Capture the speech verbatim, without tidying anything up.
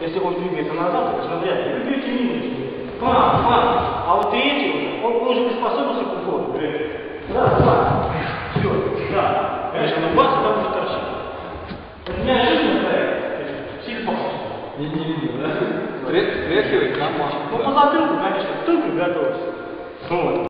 если он двигается назад, то смотря, вы бьете минус. Класс, класс. А вот третий уже, он, он уже приспособился к уходу. Раз, два. Все, да. Конечно, на бац, там уже торчит. Это неожиданно проект. Сильно похож. Не, не видно, да? Стряхивай, камаш. Ну, по затылку, конечно, только готовься. Вот.